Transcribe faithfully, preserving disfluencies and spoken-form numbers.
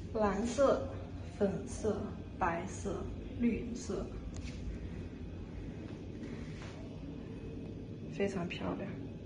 蓝色、粉色、白色、绿色，非常漂亮。